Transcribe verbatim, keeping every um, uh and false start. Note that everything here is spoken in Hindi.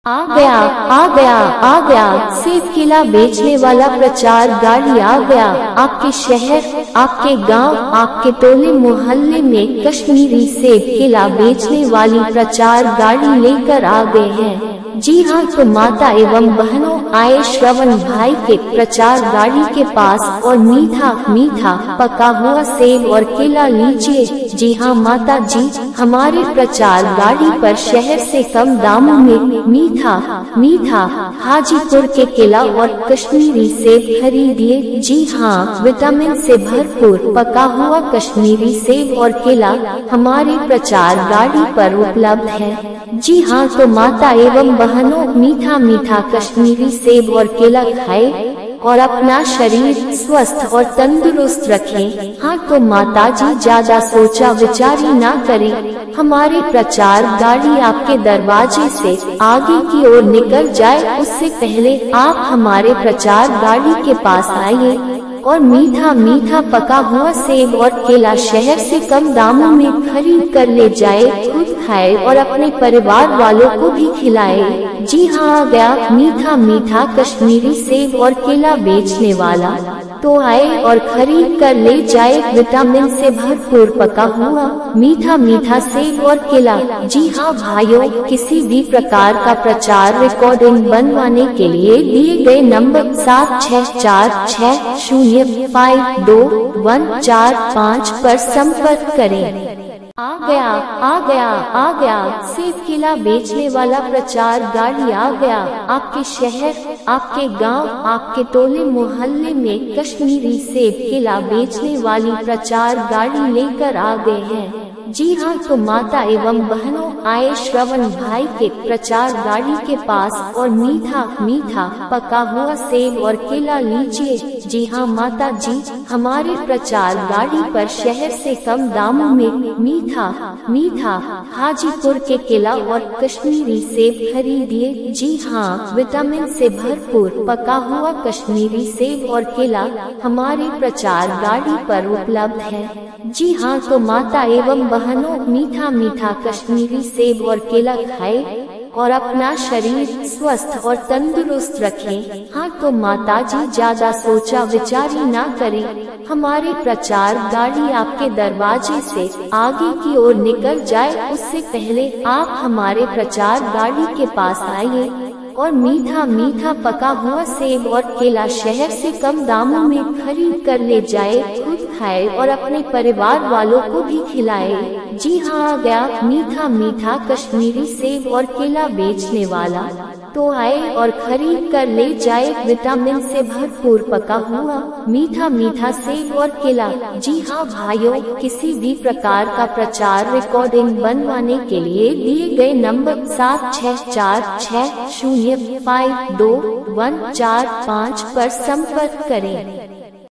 आ गया आ गया आ गया सेब केला बेचने वाला प्रचार गाड़ी आ गया। आपके शहर, आपके गांव, आपके टोले मोहल्ले में कश्मीरी सेब केला बेचने वाली प्रचार गाड़ी लेकर आ गए हैं। जी हाँ, तो माता एवं बहनों आए श्रवण भाई के प्रचार गाड़ी के पास और मीठा मीठा पका हुआ सेब और केला लीजिए। जी हाँ माता जी, हमारे प्रचार गाड़ी पर शहर से कम दामों में मीठा मीठा हाजीपुर के केला और कश्मीरी सेब खरीदिए। जी हाँ, विटामिन से भरपूर पका हुआ कश्मीरी सेब और केला हमारे प्रचार गाड़ी पर उपलब्ध है। जी हाँ, तो माता एवं बहनों मीठा मीठा कश्मीरी सेब और केला खाए और अपना शरीर स्वस्थ और तंदुरुस्त रखें। हाँ, तो माता जी ज्यादा सोचा विचारी ना करें, हमारे प्रचार गाड़ी आपके दरवाजे से आगे की ओर निकल जाए उससे पहले आप हमारे प्रचार गाड़ी के पास आइए और मीठा मीठा पका हुआ सेब और केला शहर से कम दामों में खरीद कर ले जाए, खुद खाए और अपने परिवार वालों को भी खिलाए। जी हाँ, आ गया मीठा मीठा कश्मीरी सेब और केला बेचने वाला, तो आए और खरीद कर ले जाए विटामिन से भरपूर पका हुआ मीठा मीठा सेब और केला। जी हाँ भाइयों, किसी भी प्रकार का प्रचार रिकॉर्डिंग बनवाने के लिए दिए गए नंबर सात छह चार छह शून्य फाइव दो वन चार पाँच पर संपर्क करें। आ गया आ गया आ गया सेब केला बेचने वाला प्रचार गाड़ी आ गया। आपके शहर, आपके गांव, आपके टोले मोहल्ले में कश्मीरी सेब केला बेचने वाली प्रचार गाड़ी लेकर आ गए हैं। जी हाँ, तो माता एवं बहनों आए श्रवण भाई के प्रचार गाड़ी के पास और मीठा मीठा पका हुआ सेब और केला लीजिए। जी हाँ माता जी, हमारे प्रचार गाड़ी पर शहर से कम दामों में मीठा मीठा हाजीपुर के केला और कश्मीरी सेब खरीदिए। जी हाँ, विटामिन से भरपूर पका हुआ कश्मीरी सेब और केला हमारे प्रचार गाड़ी पर उपलब्ध है। जी हाँ, तो माता एवं बहनों मीठा मीठा कश्मीरी सेब और केला खाए और अपना शरीर स्वस्थ और तंदुरुस्त रखें। हाँ, तो माता जी ज्यादा सोचा विचारी ना करें, हमारे प्रचार गाड़ी आपके दरवाजे से आगे की ओर निकल जाए उससे पहले आप हमारे प्रचार गाड़ी के पास आइए और मीठा मीठा पका हुआ सेब और केला शहर से कम दामों में खरीद कर ले जाए, खुद खाए और अपने परिवार वालों को भी खिलाए। जी हाँ, आ गया मीठा मीठा कश्मीरी सेब और केला बेचने वाला, तो आए और खरीद कर ले जाए विटामिन से भरपूर पका हुआ मीठा मीठा सेब और केला। जी हाँ भाइयों, किसी भी प्रकार का प्रचार रिकॉर्डिंग बनवाने के लिए दिए गए नंबर सात छह चार छह शून्य फाइव दो वन चार पाँच पर संपर्क करें।